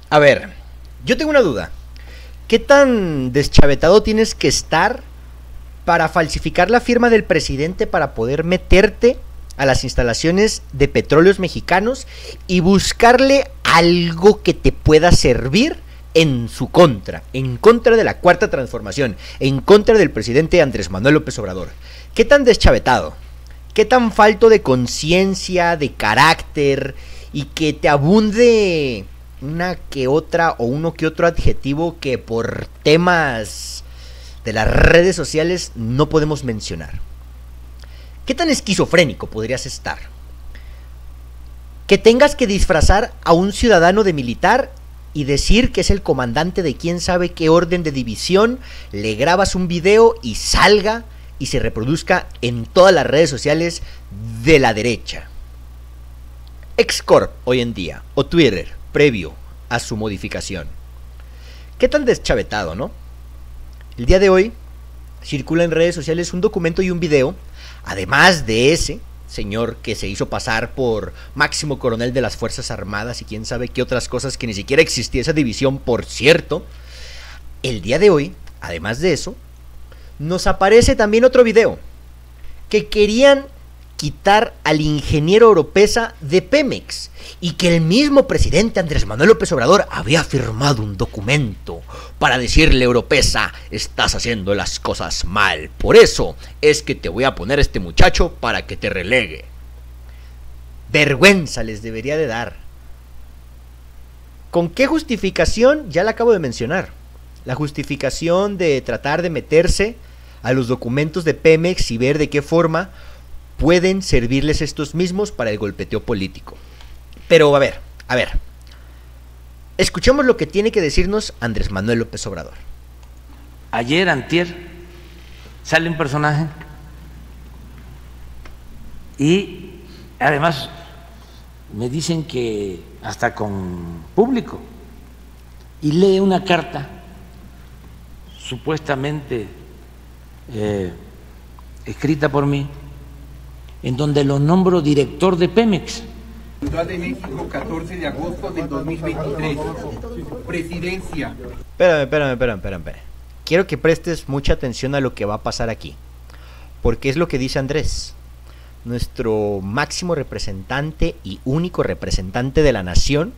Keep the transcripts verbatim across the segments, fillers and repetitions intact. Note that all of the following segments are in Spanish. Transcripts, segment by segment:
A ver, yo tengo una duda. ¿Qué tan deschavetado tienes que estar para falsificar la firma del presidente para poder meterte a las instalaciones de Petróleos Mexicanos y buscarle algo que te pueda servir en su contra, en contra de la Cuarta Transformación, en contra del presidente Andrés Manuel López Obrador? ¿Qué tan deschavetado? ¿Qué tan falto de conciencia, de carácter y que te abunde una que otra o uno que otro adjetivo que por temas de las redes sociales no podemos mencionar? ¿Qué tan esquizofrénico podrías estar? Que tengas que disfrazar a un ciudadano de militar y decir que es el comandante de quién sabe qué orden de división, le grabas un video y salga y se reproduzca en todas las redes sociales de la derecha. Xcorp hoy en día, o Twitter, previo a su modificación. ¿Qué tan deschavetado, no? El día de hoy circula en redes sociales un documento y un video, además de ese señor que se hizo pasar por máximo coronel de las Fuerzas Armadas y quién sabe qué otras cosas, que ni siquiera existía esa división, por cierto. El día de hoy, además de eso, nos aparece también otro video, que querían quitar al ingeniero Oropesa de Pemex y que el mismo presidente Andrés Manuel López Obrador había firmado un documento para decirle: Oropesa, estás haciendo las cosas mal, por eso es que te voy a poner a este muchacho para que te relegue. Vergüenza les debería de dar. ¿Con qué justificación? Ya la acabo de mencionar. La justificación de tratar de meterse a los documentos de Pemex y ver de qué forma pueden servirles estos mismos para el golpeteo político. Pero a ver, a ver, escuchemos lo que tiene que decirnos Andrés Manuel López Obrador. Ayer, antier, sale un personaje y además me dicen que hasta con público, y lee una carta supuestamente eh, escrita por mí, en donde lo nombro director de Pemex. Ciudad de México, catorce de agosto del dos mil veintitrés. Presidencia. Espérame, espérame, espérame, espérame, espérame. Quiero que prestes mucha atención a lo que va a pasar aquí, porque es lo que dice Andrés, nuestro máximo representante y único representante de la nación.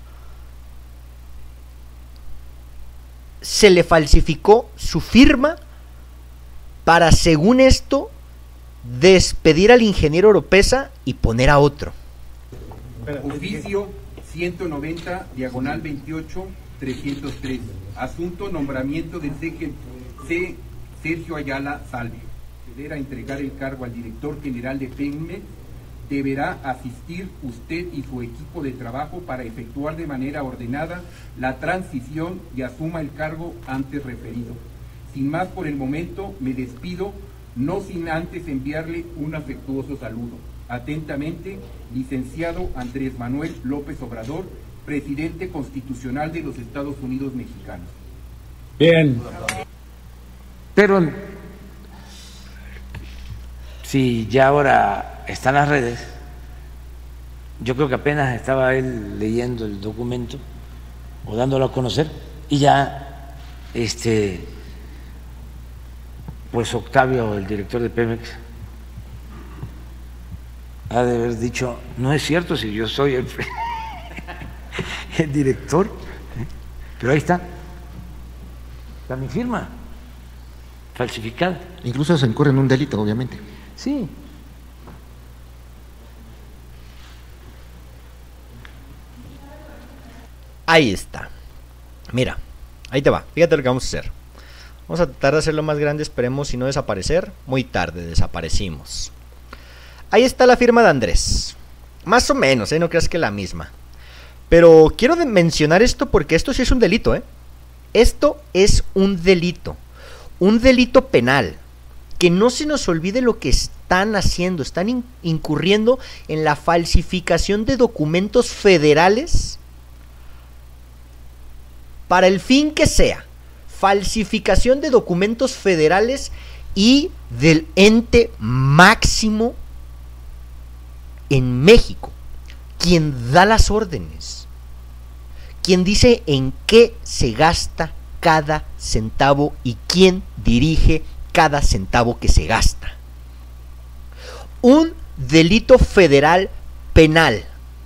Se le falsificó su firma para, según esto, despedir al ingeniero Oropesa y poner a otro. Oficio ciento noventa, diagonal veintiocho, trescientos tres. Asunto: nombramiento de C. Sergio Ayala Salvio. Deberá entregar el cargo al director general de Pemex. Deberá asistir usted y su equipo de trabajo para efectuar de manera ordenada la transición y asuma el cargo antes referido. Sin más por el momento, me despido, no sin antes enviarle un afectuoso saludo. Atentamente, licenciado Andrés Manuel López Obrador, presidente constitucional de los Estados Unidos mexicanos. Bien. Pero si ya ahora están las redes, yo creo que apenas estaba él leyendo el documento o dándolo a conocer, y ya este pues Octavio, el director de Pemex, ha de haber dicho: no es cierto, si yo soy el, el director, ¿eh? Pero ahí está, está mi firma falsificada. Incluso se incurre en un delito, obviamente. Sí. Ahí está. Mira, ahí te va. Fíjate lo que vamos a hacer. Vamos a tratar de hacerlo más grande, esperemos y no desaparecer. Muy tarde desaparecimos. Ahí está la firma de Andrés. Más o menos, ¿eh? No creas que la misma. Pero quiero mencionar esto porque esto sí es un delito, ¿eh? Esto es un delito. Un delito penal. Que no se nos olvide lo que están haciendo. Están in- incurriendo en la falsificación de documentos federales para el fin que sea. Falsificación de documentos federales y del ente máximo en México, quien da las órdenes, quien dice en qué se gasta cada centavo y quién dirige cada centavo que se gasta. Un delito federal penal.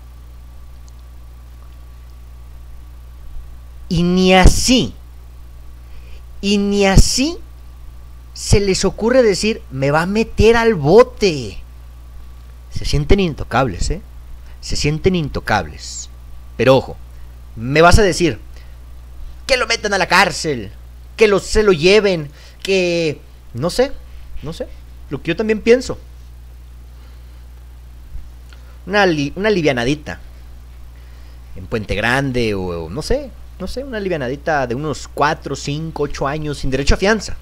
Y ni así, y ni así se les ocurre decir, me va a meter al bote. Se sienten intocables, ¿eh? Se sienten intocables. Pero ojo, me vas a decir, que lo metan a la cárcel, que lo, se lo lleven, que... No sé, no sé, lo que yo también pienso. Una, li, una livianadita en Puente Grande o, o no sé, no sé, una livianadita de unos cuatro, cinco, ocho años sin derecho a fianza.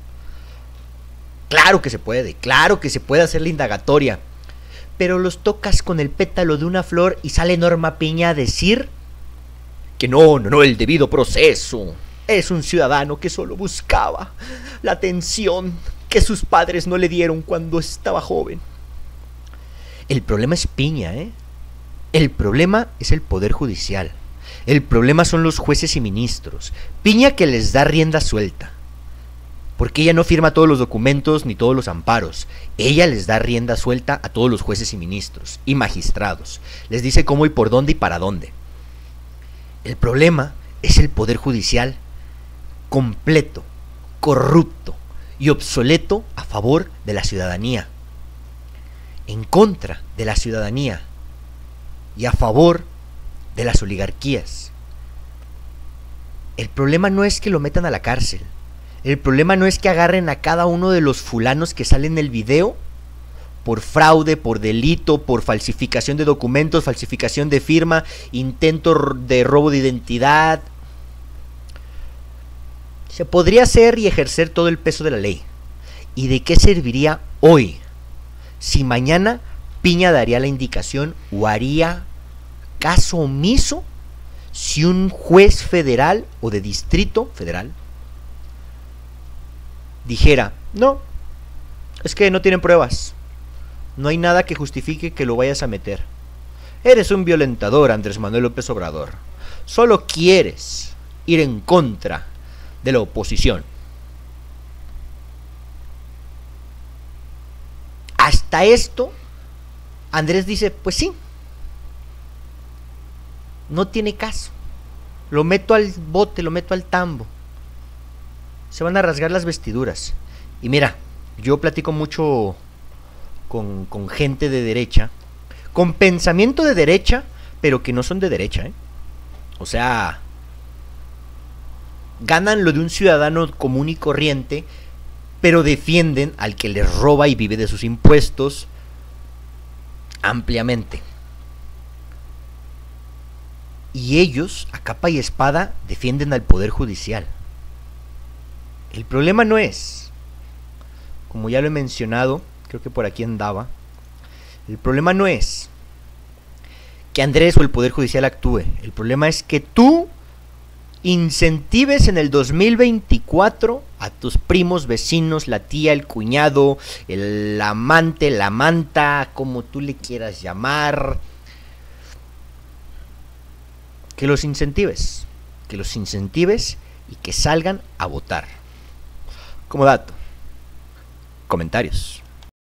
Claro que se puede, claro que se puede hacer la indagatoria, pero los tocas con el pétalo de una flor y sale Norma Piña a decir que no, no, no, el debido proceso. Es un ciudadano que solo buscaba la atención que sus padres no le dieron cuando estaba joven. El problema es Piña, ¿eh? El problema es el Poder Judicial. El problema son los jueces y ministros. Piña que les da rienda suelta. Porque ella no firma todos los documentos ni todos los amparos. Ella les da rienda suelta a todos los jueces y ministros y magistrados. Les dice cómo y por dónde y para dónde. El problema es el Poder Judicial completo, corrupto y obsoleto a favor de la ciudadanía, en contra de la ciudadanía y a favor de las oligarquías. El problema no es que lo metan a la cárcel, el problema no es que agarren a cada uno de los fulanos que salen en el video por fraude, por delito, por falsificación de documentos, falsificación de firma, intento de robo de identidad. Se podría hacer y ejercer todo el peso de la ley. ¿Y de qué serviría hoy si mañana Piña daría la indicación o haría caso omiso si un juez federal o de distrito federal dijera, no, es que no tienen pruebas, no hay nada que justifique que lo vayas a meter, eres un violentador, Andrés Manuel López Obrador, solo quieres ir en contra de la oposición? Hasta esto Andrés dice, pues sí, no tiene caso, lo meto al bote, lo meto al tambo, se van a rasgar las vestiduras. Y mira, yo platico mucho con, con gente de derecha, con pensamiento de derecha, pero que no son de derecha, ¿eh? O sea, ganan lo de un ciudadano común y corriente, pero defienden al que les roba y vive de sus impuestos ampliamente. Y ellos, a capa y espada, defienden al Poder Judicial. El problema no es, como ya lo he mencionado, creo que por aquí andaba, el problema no es que Andrés o el Poder Judicial actúe, el problema es que tú incentives en el dos mil veinticuatro a tus primos, vecinos, la tía, el cuñado, el amante, la manta, como tú le quieras llamar, que los incentives, que los incentives y que salgan a votar. Como dato, comentarios.